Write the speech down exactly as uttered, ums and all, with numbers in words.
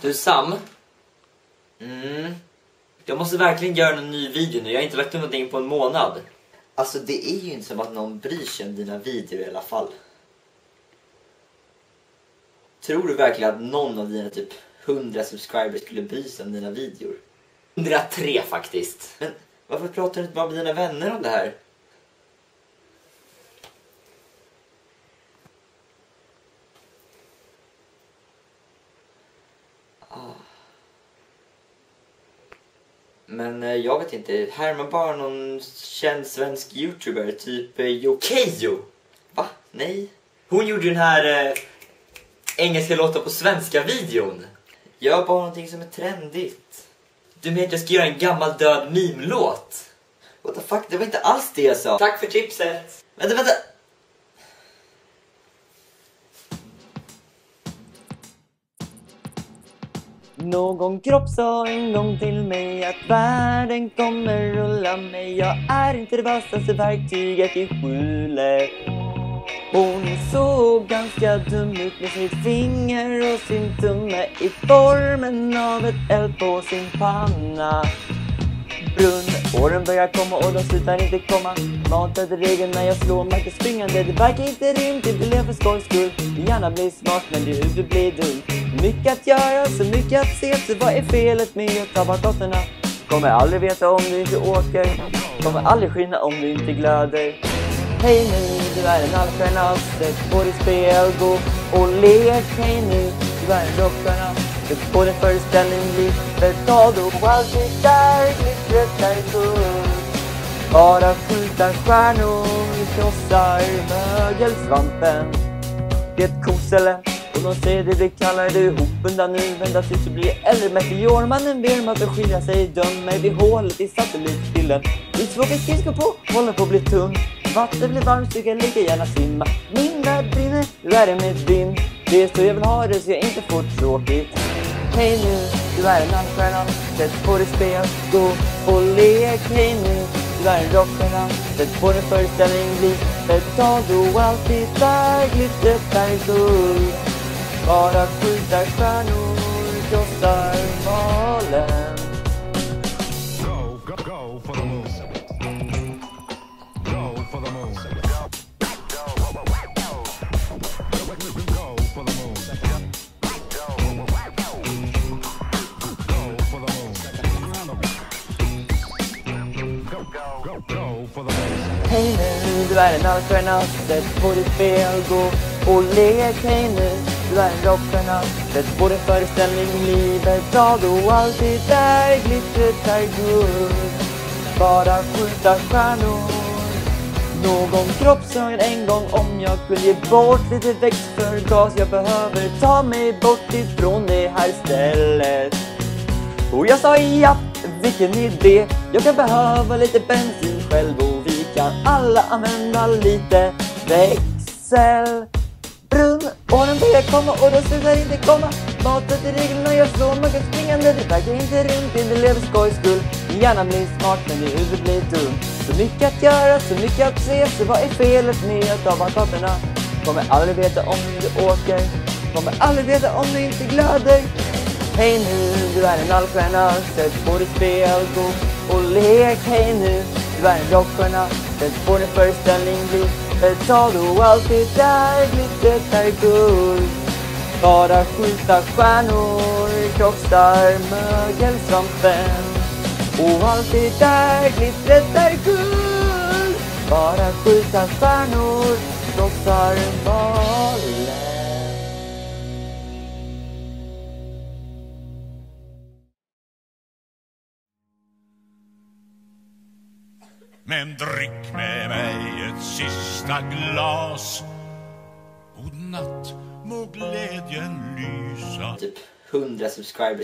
Du Sam. Mm. Jag måste verkligen göra en ny video nu. Jag har inte lagt upp någonting på en månad. Alltså det är ju inte som att någon bryr sig om dina videor i alla fall. Tror du verkligen att någon av dina typ hundra subscribers skulle bry sig om dina videor? hundratre faktiskt. Men varför pratar du inte bara med dina vänner om det här? Ah. Men eh, jag vet inte, härmar bara någon känd svensk youtuber, typ eh, Yokejo. Va? Nej. Hon gjorde den här eh, engelska låtar på svenska videon. Gör bara någonting som är trendigt. Du menar att jag ska göra en gammal död meme-låt? What the fuck, det var inte alls det jag sa. Tack för tipset. Vänta, vänta. Någon kropp sa en gång till mig att världen kommer rulla mig. Jag är inte det vassaste verktyget i skjulet. Hon såg ganska dum ut med sitt finger och sin tumme i formen av ett eld på sin panna. Brunn, åren börjar komma och de slutar inte komma. Matade regeln när jag slår marken springande. Det verkar inte rimligt, inte lever för skojs skull. Du gärna blir smart men du huvud blir dum. Mycket att göra, så mycket att se. Så vad är felet med att ta bakåtterna? Kommer aldrig veta om du inte åker. Kommer aldrig skina om du inte glöder. Hej nu, du är en allstjärna. Sätt på ditt spel, gå och lek. Hej nu, du är en rockstjärna. Sätt på din föreställning, livet ta då. Allt det där, glittret är full. Bara skjuta stjärnor, krossar mögelsvampen. Det är ett kosele. Och de säger det, det kallar du ihop undan nu. Vända tills du blir äldre. Meteormannen ber om att skilja sig. Döm mig vid hålet i satellitbilden. Du svågar skridskor på, håller på att bli tung. Vatten blir varmt, så jag lika gärna simma. Min värld brinner, du är det med vind. Det är så jag vill ha det, så jag inte får tråkigt. Hej nu, du är en allstjärna. Sätt på ditt spel, gå och lek. Hej nu, du är en rockstjärna. Sätt på din föreställning, livet ta då. Allt det där, glittret är guld. Bara skjuta stjärnor, krossar malen. Go, go, go for the moon. Go for the moon. Go for the moon. Hej nu, du är en allstjärna. Sätt på ditt spel, gå och lek. Hej nu, du är en rockstjärna. Sätt på din föreställning, livet ta då. Allt det där, glittret är guld. Bara skjuta stjärnor. Någon kropp sa en gång om jag kunde ge bort lite växt för gas. Jag behöver ta mig bort ifrån det här stället. Och jag sa ja, vilken idé. Jag kan behöva lite bensin själv. Och vi kan alla använda lite växel. Brunn, åren börjar komma och de slutar inte komma. Matet är reglerna, jag slår man kan springande. Det verkar inte runt, inte lever skojs skull. Gärna blir smart men det huvud blir dum. Så mycket att göra, så mycket att se. Så vad är felet med att ta bakåtterna? Kommer aldrig veta om du åker. Kommer aldrig veta om du inte glöder. Hej nu, du är en allstjärna. Sätt på ditt spel, gå och lek. Hej nu, du är en rockstjärna. Sätt på din föreställning, livet ta då. Allt det där, glittret är guld. Bara skjuta stjärnor, krossar mögelsvampen. Och allt det där, glittret är guld. Bara skjuta stjärnor, krossar malen. Men drick med mig ett sista glas. God natt, må glädjen lysa. Typ hundra subscribers.